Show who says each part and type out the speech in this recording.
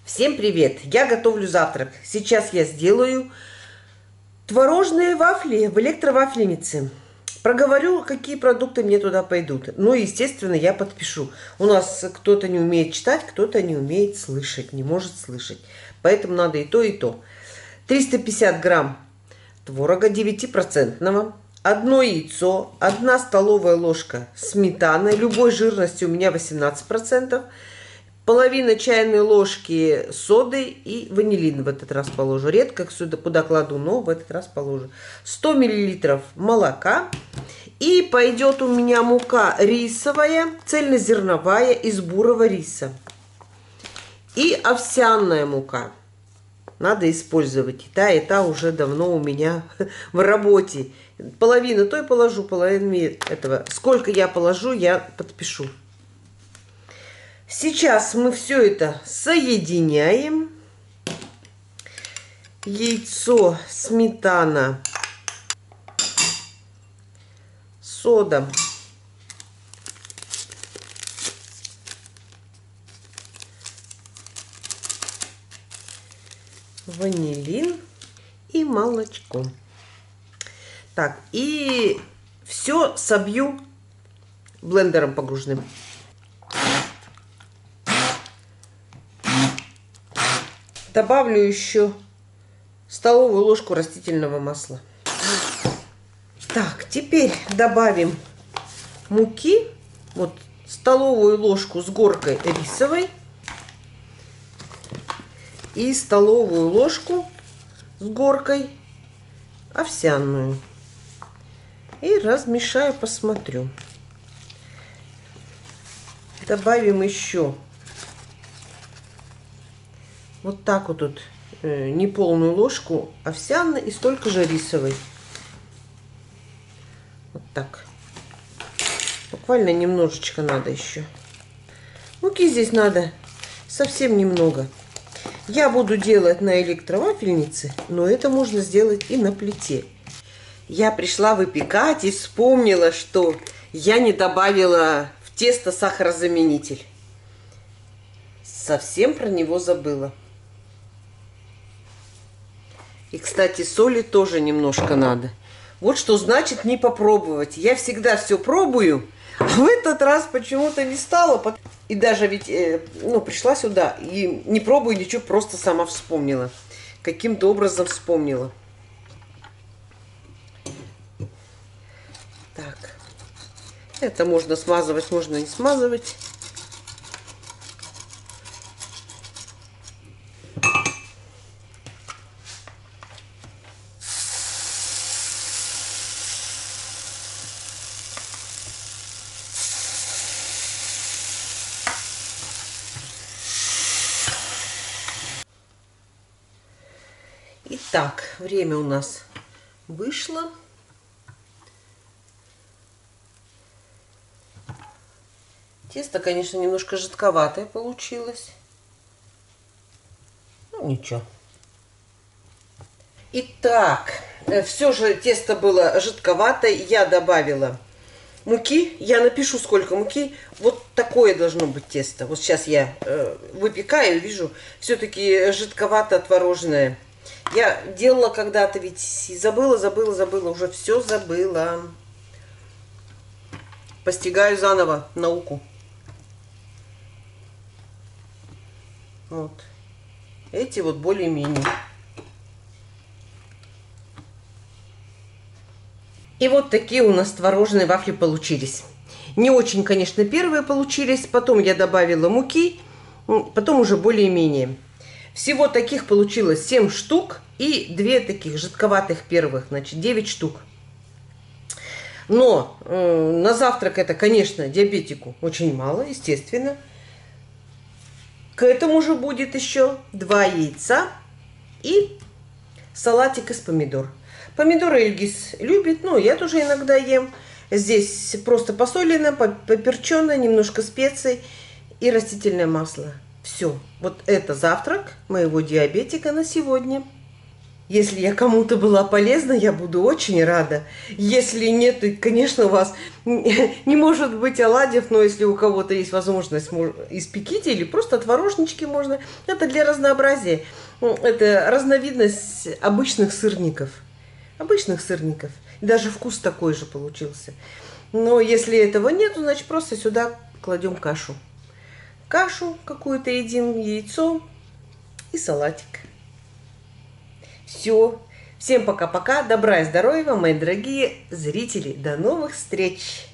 Speaker 1: Всем привет! Я готовлю завтрак. Сейчас я сделаю творожные вафли в электровафельнице. Проговорю, какие продукты мне туда пойдут. Ну, естественно, я подпишу. У нас кто-то не умеет читать, кто-то не умеет слышать, не может слышать. Поэтому надо и то, и то. 350 грамм творога 9%, одно яйцо, 1 столовая ложка сметаны, любой жирности у меня 18%, половина чайной ложки соды и ванилин в этот раз положу. Редко сюда куда кладу, но в этот раз положу. 100 миллилитров молока. И пойдет у меня мука рисовая, цельнозерновая из бурого риса. И овсяная мука. Надо использовать. И та уже давно у меня в работе. Половину той положу, половину этого. Сколько я положу, я подпишу. Сейчас мы все это соединяем. Яйцо, сметана, сода, ванилин и молочко. Так, и все собью блендером погружным. Добавлю еще столовую ложку растительного масла. Так, теперь добавим муки. Вот столовую ложку с горкой рисовой. И столовую ложку с горкой овсяную. И размешаю, посмотрю. Добавим еще вот так вот тут неполную ложку овсяной и столько же рисовой. Вот так. Буквально немножечко надо еще. Муки здесь надо совсем немного. Я буду делать на электровафельнице, но это можно сделать и на плите. Я пришла выпекать и вспомнила, что я не добавила в тесто сахарозаменитель. Совсем про него забыла. И, кстати, соли тоже немножко надо. Вот что значит не попробовать. Я всегда все пробую, а в этот раз почему-то не стала. И даже ведь, пришла сюда и не пробую ничего, просто сама вспомнила. Каким-то образом вспомнила. Так. Это можно смазывать, можно не смазывать. Итак, время у нас вышло. Тесто, конечно, немножко жидковатое получилось. Ну, ничего. Итак, все же тесто было жидковатое. Я добавила муки. Я напишу, сколько муки. Вот такое должно быть тесто. Вот сейчас я выпекаю, вижу, все-таки жидковато творожное. Я делала когда-то, ведь забыла, уже все забыла. Постигаю заново науку. Вот. Эти вот более-менее. И вот такие у нас творожные вафли получились. Не очень, конечно, первые получились. Потом я добавила муки. Потом уже более-менее. Всего таких получилось 7 штук и 2 таких жидковатых первых, значит 9 штук. Но на завтрак это, конечно, диабетику очень мало, естественно. К этому же будет еще 2 яйца и салатик из помидор. Помидоры Эльгиз любит, ну я тоже иногда ем. Здесь просто посолено, поперчено, немножко специй и растительное масло. Все, вот это завтрак моего диабетика на сегодня. Если я кому-то была полезна, я буду очень рада. Если нет, то, конечно, у вас не может быть оладьев, но если у кого-то есть возможность, испеките или просто творожнички можно. Это для разнообразия. Это разновидность обычных сырников. Обычных сырников. И даже вкус такой же получился. Но если этого нет, значит просто сюда кладем кашу. Кашу какую-то едим, яйцо и салатик. Все. Всем пока-пока. Добра и здоровья, мои дорогие зрители. До новых встреч!